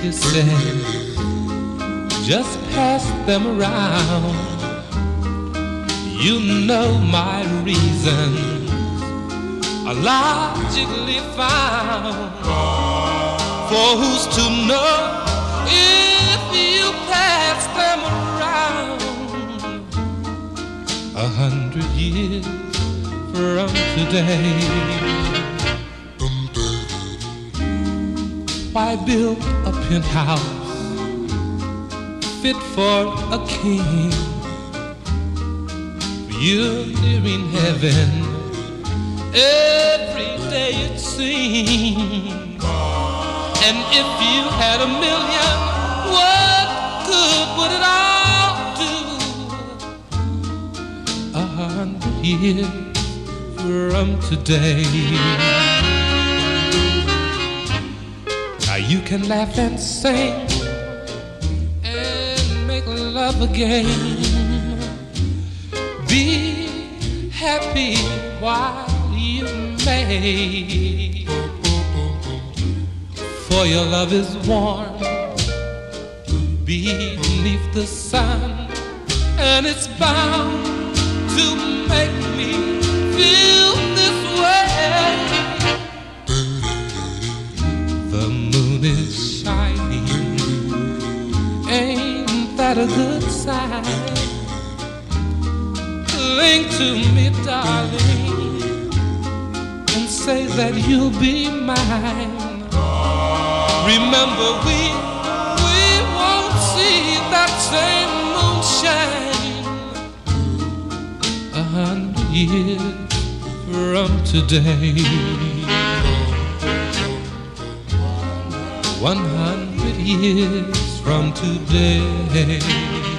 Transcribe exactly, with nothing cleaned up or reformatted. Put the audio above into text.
kisses, just pass them around. You know my reasons are logically found. For who's to know if you pass them around a hundred years from today? Why build a penthouse fit for a king? You're nearing heaven every day it seems. And if you had a million, what good would it all do? A hundred years from today. Now you can laugh and sing and make love again. Be happy while you may, for your love is warm beneath the sun, and it's bound to make me feel this way. The moon is shining, ain't that a good sign? Cling to me, darling, and say that you'll be mine. Remember, we, we won't see that same moonshine a hundred years from today. One hundred years from today.